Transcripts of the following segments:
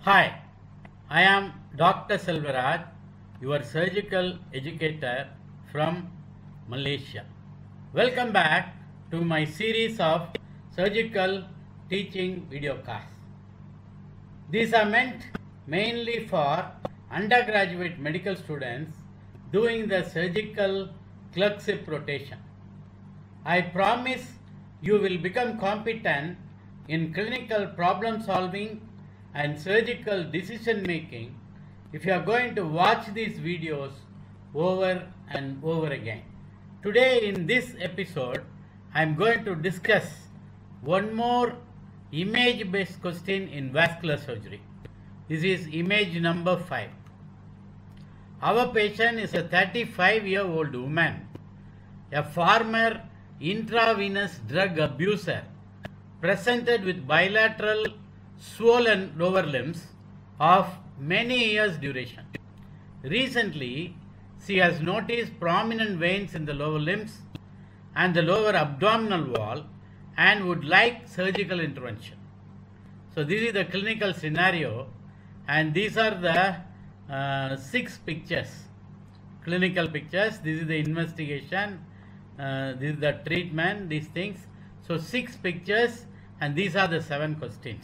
Hi, I am Dr. Selvaraj, your surgical educator from Malaysia. Welcome back to my series of surgical teaching videocasts. These are meant mainly for undergraduate medical students doing the surgical clerkship rotation. I promise you will become competent in clinical problem solving and surgical decision making if you are going to watch these videos over and over again. Today in this episode, I am going to discuss one more image based question in vascular surgery. This is image number 5. Our patient is a 35-year-old woman, a former intravenous drug abuser, presented with bilateral swollen lower limbs of many years duration. Recently, she has noticed prominent veins in the lower limbs and the lower abdominal wall and would like surgical intervention. So this is the clinical scenario, and these are the 6 pictures, clinical pictures. This is the investigation, this is the treatment, these things. So 6 pictures, and these are the 7 questions.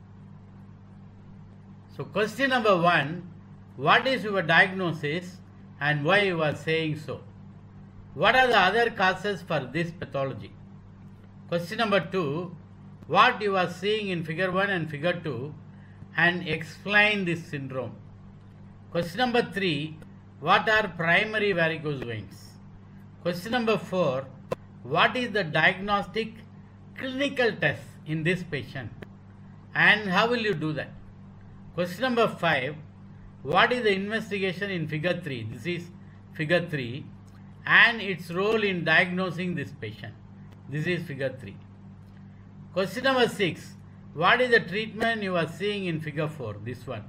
So question number 1, what is your diagnosis and why you are saying so? What are the other causes for this pathology? Question number 2, what you are seeing in figure 1 and figure 2 and explain this syndrome. Question number 3, what are primary varicose veins? Question number 4, what is the diagnostic clinical test in this patient and how will you do that? Question number 5, what is the investigation in figure 3? This is figure 3 and its role in diagnosing this patient. This is figure 3. Question number 6, what is the treatment you are seeing in figure 4? This one.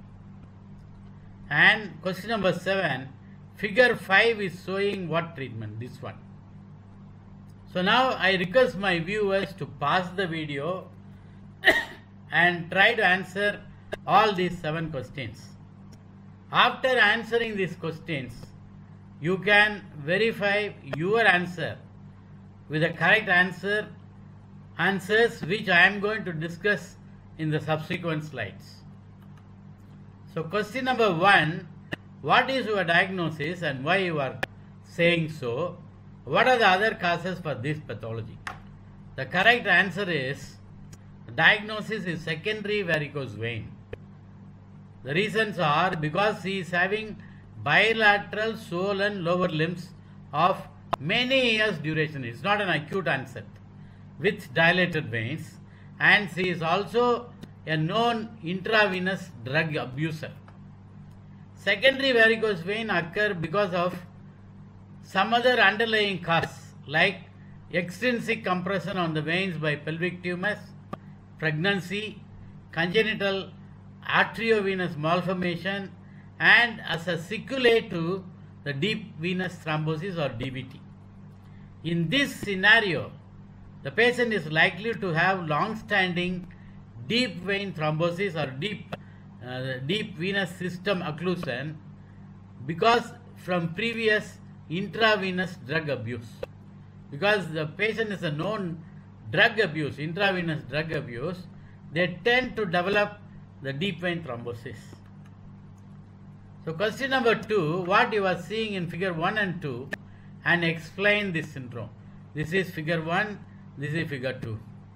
And question number 7, figure 5 is showing what treatment? This one. So now I request my viewers to pause the video and try to answer all these 7 questions. After answering these questions, you can verify your answer with the correct answers which I am going to discuss in the subsequent slides. So question number 1, what is your diagnosis and why you are saying so? What are the other causes for this pathology? The correct answer is, the diagnosis is secondary varicose vein. The reasons are because he is having bilateral swollen lower limbs of many years duration. It's not an acute onset with dilated veins, and she is also a known intravenous drug abuser. Secondary varicose vein occur because of some other underlying cause like extrinsic compression on the veins by pelvic tumors, pregnancy, congenital arteriovenous malformation, and as a sequelae to the deep venous thrombosis or DVT. In this scenario, the patient is likely to have long-standing deep vein thrombosis or deep venous system occlusion because from previous intravenous drug abuse. Because the patient is a known drug abuse, intravenous drug abuse, they tend to develop the deep vein thrombosis. So question number 2, what you are seeing in figure 1 and 2 and explain this syndrome. This is figure 1, this is figure 2.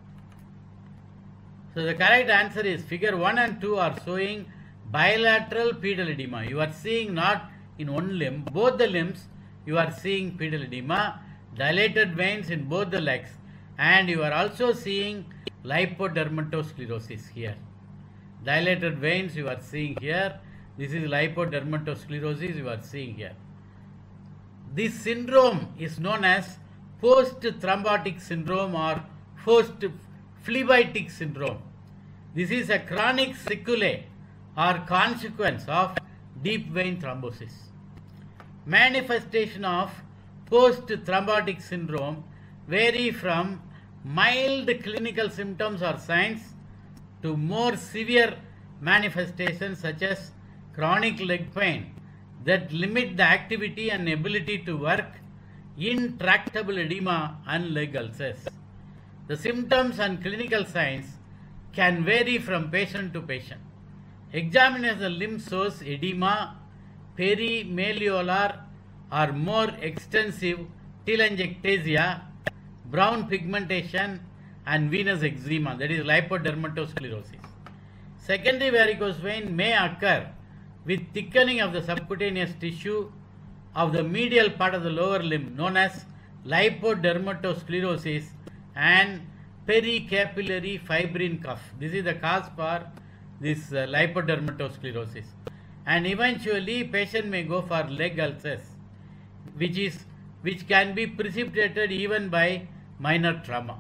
So the correct answer is figure 1 and 2 are showing bilateral pedal edema. You are seeing not in one limb, both the limbs you are seeing pedal edema, dilated veins in both the legs, and you are also seeing lipodermatosclerosis here. Dilated veins you are seeing here. This is lipodermatosclerosis you are seeing here. This syndrome is known as post-thrombotic syndrome or post-phlebitic syndrome. This is a chronic sequelae or consequence of deep vein thrombosis. Manifestation of post-thrombotic syndrome vary from mild clinical symptoms or signs to more severe manifestations such as chronic leg pain that limit the activity and ability to work, intractable edema, and leg ulcers. The symptoms and clinical signs can vary from patient to patient. Examine as the limb shows edema, perimalleolar or more extensive telangiectasia, brown pigmentation, and venous eczema, that is lipodermatosclerosis. Secondary varicose vein may occur with thickening of the subcutaneous tissue of the medial part of the lower limb known as lipodermatosclerosis and pericapillary fibrin cuff. This is the cause for this lipodermatosclerosis. And eventually patient may go for leg ulcers, which can be precipitated even by minor trauma.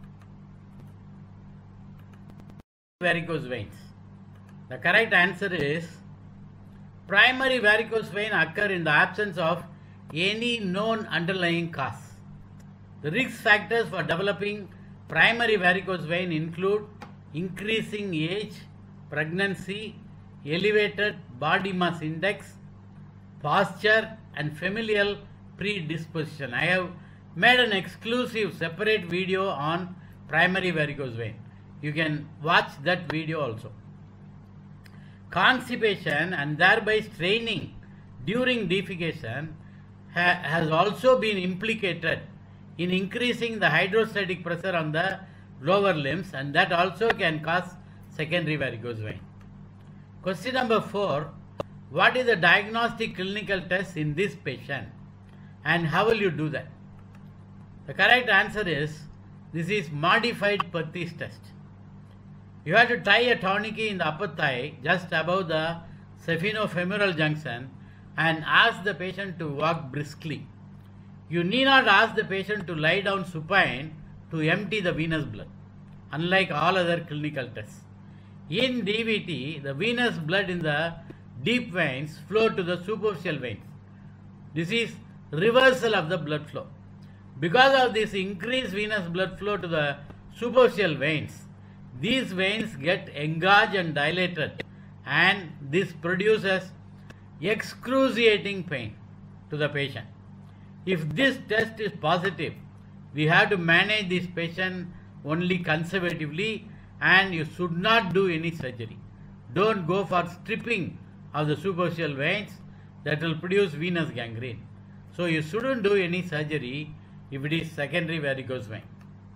Varicose veins. The correct answer is primary varicose vein occur in the absence of any known underlying cause. The risk factors for developing primary varicose vein include increasing age, pregnancy, elevated body mass index, posture, and familial predisposition. I have made an exclusive separate video on primary varicose vein. You can watch that video also. Constipation and thereby straining during defecation has also been implicated in increasing the hydrostatic pressure on the lower limbs, and that also can cause secondary varicose vein. Question number 4. What is the diagnostic clinical test in this patient and how will you do that? The correct answer is this is modified Perthes test. You have to tie a tourniquet in the upper thigh just above the saphenofemoral junction and ask the patient to walk briskly. You need not ask the patient to lie down supine to empty the venous blood, unlike all other clinical tests. In DVT, the venous blood in the deep veins flow to the superficial veins. This is reversal of the blood flow. Because of this increased venous blood flow to the superficial veins, these veins get engorged and dilated, and this produces excruciating pain to the patient. If this test is positive, we have to manage this patient only conservatively and you should not do any surgery. Don't go for stripping of the superficial veins, that will produce venous gangrene. So you shouldn't do any surgery if it is secondary varicose vein.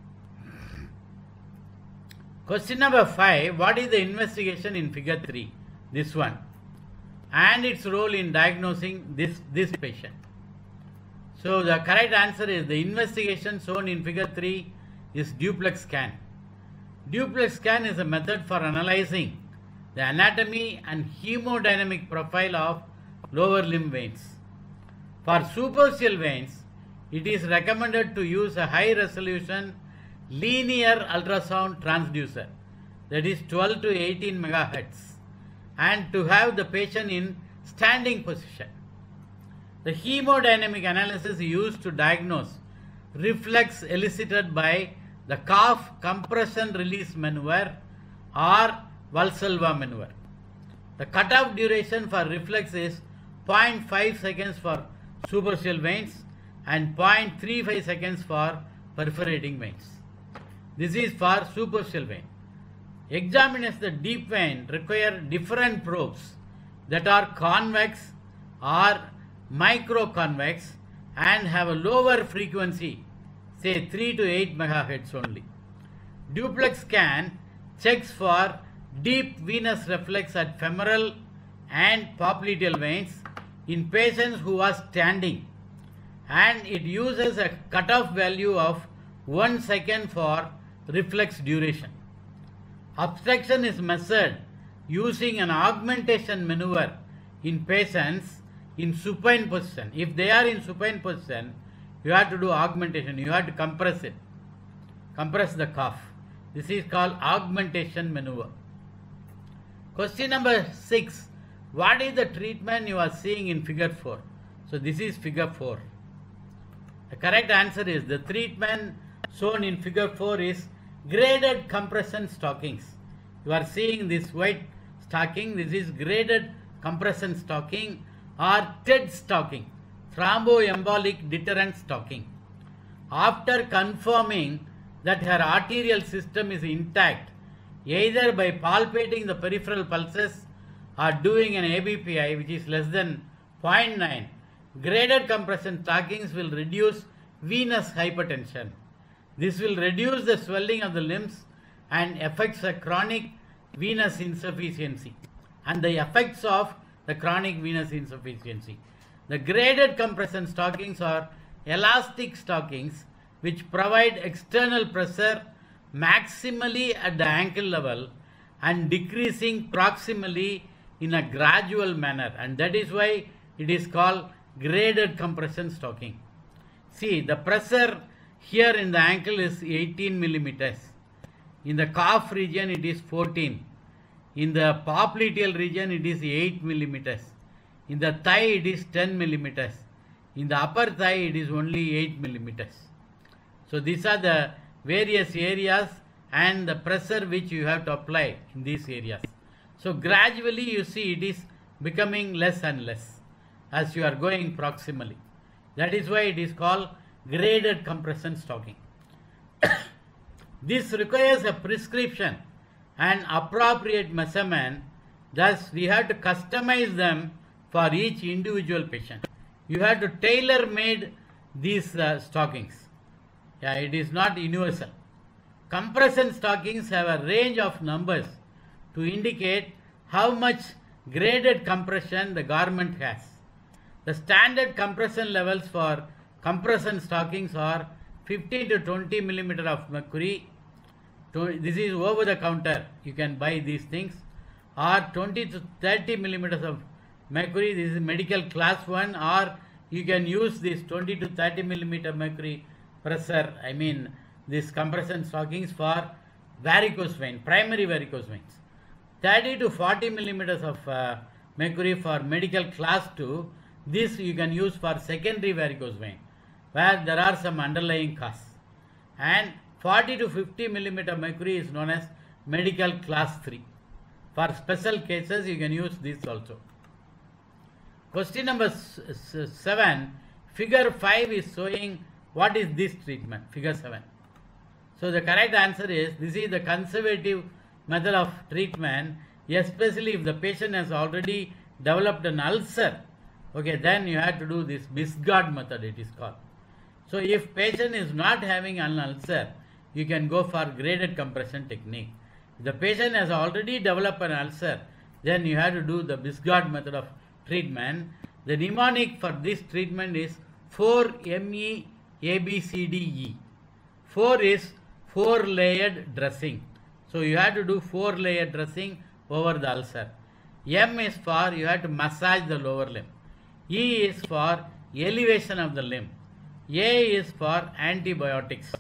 Question number 5. What is the investigation in figure 3? This one. And its role in diagnosing this patient. So the correct answer is the investigation shown in figure 3 is duplex scan. Duplex scan is a method for analyzing the anatomy and hemodynamic profile of lower limb veins. For superficial veins, it is recommended to use a high resolution linear ultrasound transducer, that is 12 to 18 megahertz, and to have the patient in standing position. The hemodynamic analysis is used to diagnose reflex elicited by the calf compression release maneuver or Valsalva maneuver. The cutoff duration for reflex is 0.5 seconds for superficial veins and 0.35 seconds for perforating veins. This is for superficial vein. Examiners the deep vein require different probes that are convex or microconvex and have a lower frequency, say 3 to 8 megahertz only. Duplex scan checks for deep venous reflex at femoral and popliteal veins in patients who are standing, and it uses a cutoff value of 1 second for reflex duration. Obstruction is measured using an augmentation maneuver in patients in supine position. If they are in supine position, you have to do augmentation. You have to compress it. Compress the calf. This is called augmentation maneuver. Question number 6. What is the treatment you are seeing in figure 4? So this is figure 4. The correct answer is the treatment shown in figure 4 is graded compression stockings. You are seeing these white stocking, this is graded compression stocking or TED stocking, thromboembolic deterrent stocking. After confirming that her arterial system is intact, either by palpating the peripheral pulses or doing an ABPI which is less than 0.9, graded compression stockings will reduce venous hypertension. This will reduce the swelling of the limbs and affects the chronic venous insufficiency and the effects of the chronic venous insufficiency. The graded compression stockings are elastic stockings which provide external pressure maximally at the ankle level and decreasing proximally in a gradual manner, and that is why it is called graded compression stocking. See, the pressure here in the ankle is 18 millimeters. In the calf region it is 14. In the popliteal region it is 8 millimeters. In the thigh it is 10 millimeters. In the upper thigh it is only 8 millimeters. So these are the various areas and the pressure which you have to apply in these areas. So gradually you see it is becoming less and less as you are going proximally. That is why it is called graded compression stocking. This requires a prescription and appropriate measurement. Thus, we have to customize them for each individual patient. You have to tailor-made these stockings. Yeah, it is not universal. Compression stockings have a range of numbers to indicate how much graded compression the garment has. The standard compression levels for compression stockings are 15 to 20 millimeter of mercury. This is over the counter. You can buy these things. Or 20 to 30 millimeters of mercury. This is medical class 1. Or you can use this 20 to 30 millimeter mercury pressure. I mean these compression stockings for varicose vein, primary varicose veins. 30 to 40 millimeters of mercury for medical class 2. This you can use for secondary varicose vein, where there are some underlying causes. And 40 to 50 millimeter mercury is known as medical class 3. For special cases, you can use this also. Question number 7. Figure 5 is showing what is this treatment, figure 7. So the correct answer is, this is the conservative method of treatment, especially if the patient has already developed an ulcer. Okay, then you have to do this Bisgard method, it is called. So if patient is not having an ulcer, you can go for graded compression technique. If the patient has already developed an ulcer, then you have to do the Bisgard method of treatment. The mnemonic for this treatment is 4-ME ABCDE. 4 is 4-layered dressing. So you have to do 4-layer dressing over the ulcer. M is for you have to massage the lower limb. E is for elevation of the limb. A is for antibiotics.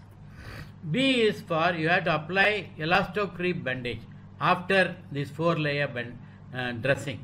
B is for you have to apply elastocreep bandage after this 4-layer dressing.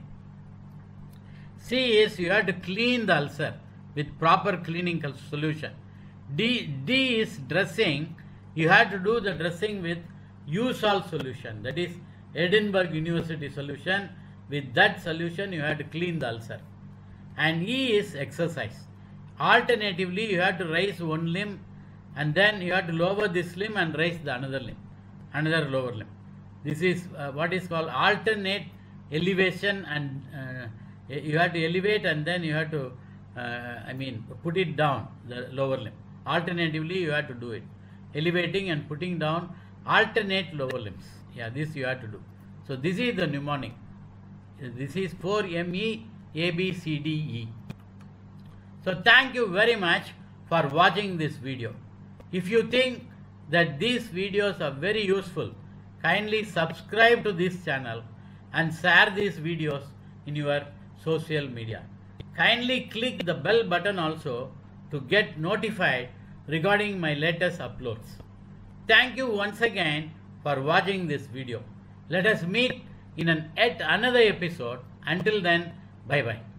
C is you have to clean the ulcer with proper cleaning solution. D is dressing. You have to do the dressing with U-salt solution, that is Edinburgh University solution. With that solution you have to clean the ulcer. And E is exercise. Alternatively, you have to raise one limb and then you have to lower this limb and raise the another limb, another lower limb. This is what is called alternate elevation, and you have to elevate and then you have to put it down, the lower limb. Alternatively, you have to do it. Elevating and putting down alternate lower limbs. Yeah, this you have to do. So this is the mnemonic. This is 4-ME ABCDE. So thank you very much for watching this video. If you think that these videos are very useful, kindly subscribe to this channel and share these videos in your social media. Kindly click the bell button also to get notified regarding my latest uploads. Thank you once again for watching this video. Let us meet in yet another episode. Until then, bye bye.